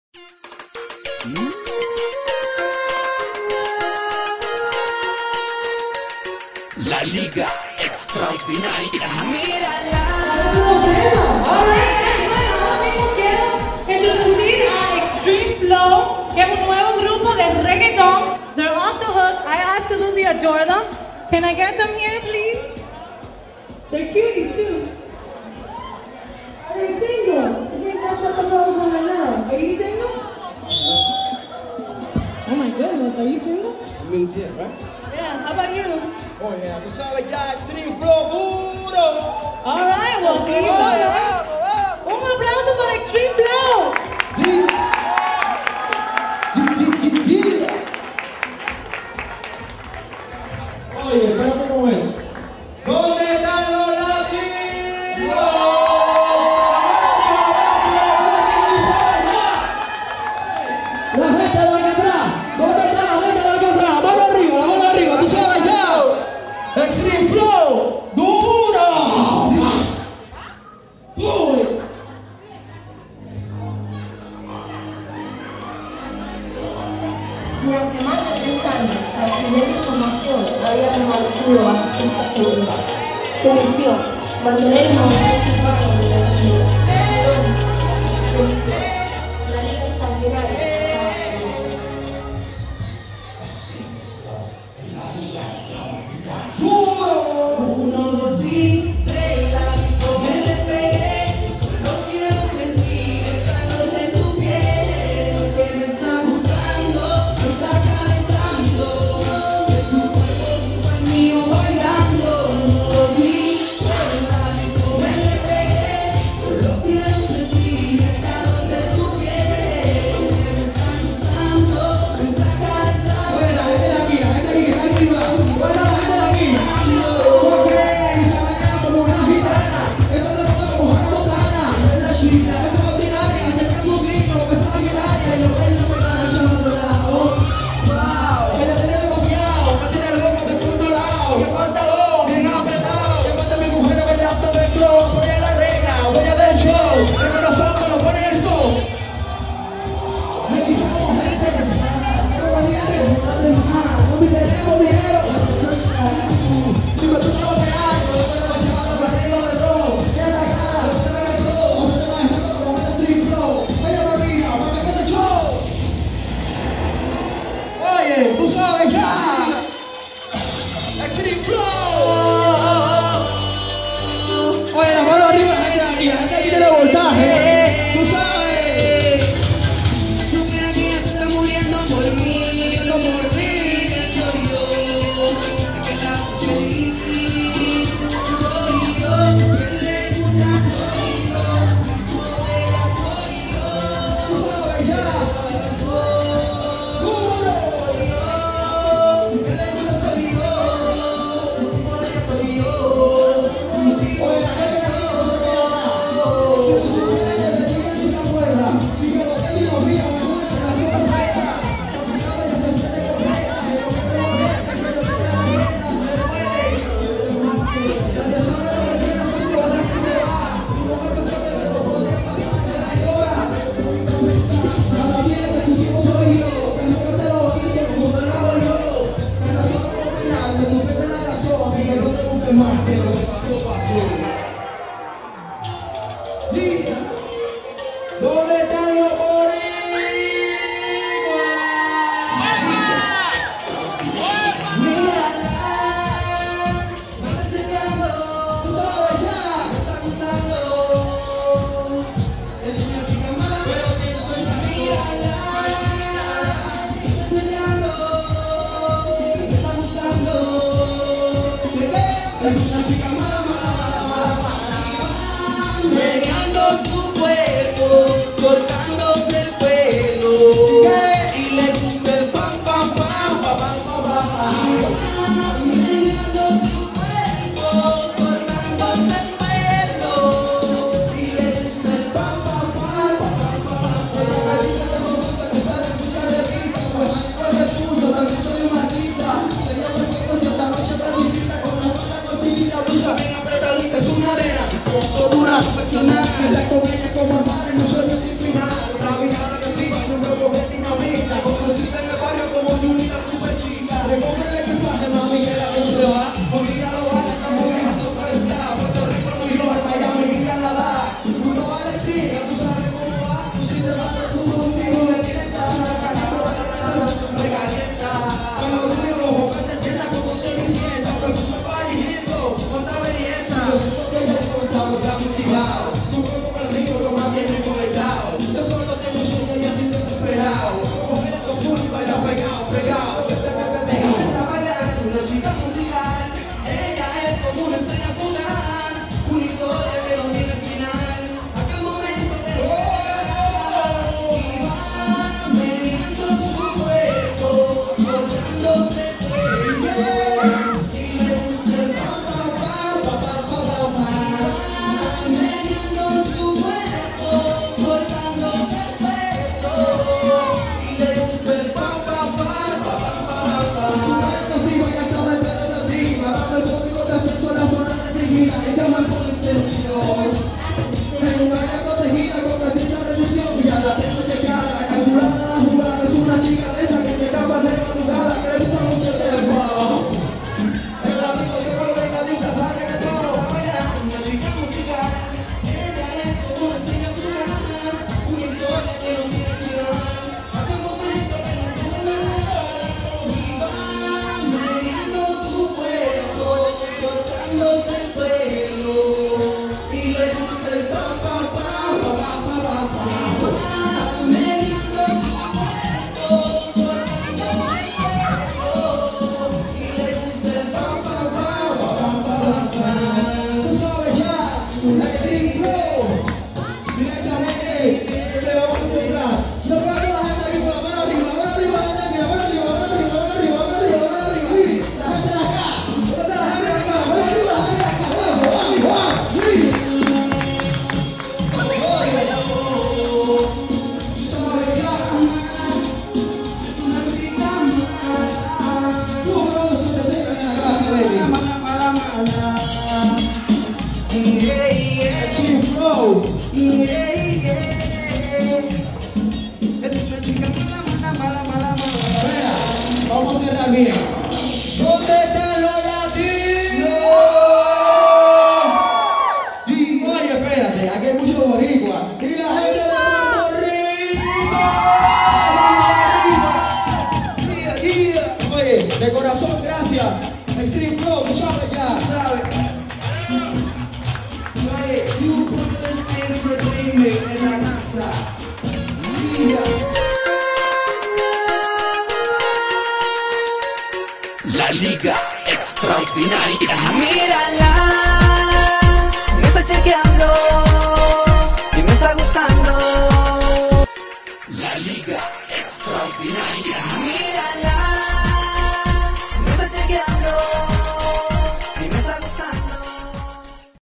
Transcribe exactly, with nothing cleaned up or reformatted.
La Liga Extraordinaria. ¡Mírala! All right, guys, bueno, ahora mismo quiero introducir a Extreme Flow, que es un nuevo grupo de reggaeton. They're off the hook. I absolutely adore them. Can I get them here, please? They're cuties too. Are they single? I think that's what the girls want to know. Are you single? Oh my goodness, are you single? It means yeah, right? Yeah, how about you? Oh yeah, tú sabes ya, Extreme Flow duro. All right, well, here you go, guys. Un aplauso para Extreme Flow. Oye, espérate un momento. ¿Dónde están los latinos? La gente de acá atrás. ¿Dónde está la gente de acá atrás? Mano arriba, la mano arriba, tú sabes ya. Extreme Flow, duro. Uy. Durante más de tres años, la primera información había permanecido bajo cierta seguridad. Su misión, mantener el movimiento urbano de la vida. La Liga Extraordinaria. Uno, dos y tres, la visto, me le pegué. Lo quiero sentir, el calor de su piel. Lo que me está gustando, me está calentando. De su cuerpo, junto al mío bailando. Uno, dos y tres, la visto, me le pegué. Lo quiero sentir, el calor de su piel. Lo que me está gustando, me está calentando. Buena, gente de aquí, la gente de aquí, la gente de aquí. Buena, la gente de aquí. Porque se bañan como una gitana. Esto te lo como una botana. Es la chica, es como ordinaria. Este es su signo, lo que está en la área. Y lo que ella me está echando de lado. Wow. Ella tiene demasiado. Me tiene loco de todos lados. Y el pantalón bien apretado. Llévate a mi mujer bailando de flow. Voy a la reina, voy a del show. El corazón me lo pone el sol. Necesitamos gente que sea valiente. No me tenemos dinero. Dime tú sabes que hay, no te vas a llevar al partido de rojo. Que la cara, no te veas el flow. No te vas a dejar como un Extreme Flow. Ella me mira, para que ese show. Oye, tú sabes ya. Extreme Flow. Oye, la mano arriba, la gente aquí, la gente aquí tiene voltaje. Tú sabes. Supiera que ella se está muriendo por mí, muriendo por mí, que soy yo, que la hace feliz, soy yo, que le gusta soy yo, como ella soy yo, Tú sabes ya. soy yo, que le gusta soy yo, como ella soy yo. Oye, la gente aquí no se queda nada. Si tú supieras que de ti ella se acuerda. Y que lo que digo, mira, me gusta que la fiesta sea. Porque no vaya a sentirte con ella. Y lo que te lo vea, que yo te la vea, pero hey. La tesora lo que tiene es su hora que se va. Y no me pensé que te lo podría pasar, que la llora. Yeah, yeah. Oye, de corazón, gracias. Extreme Flow, tú sabes ya, ¿sabes? Oye, you brothers entertainment en la casa. Yeah. La liga extraordinaria. Mírala, me está chequeando.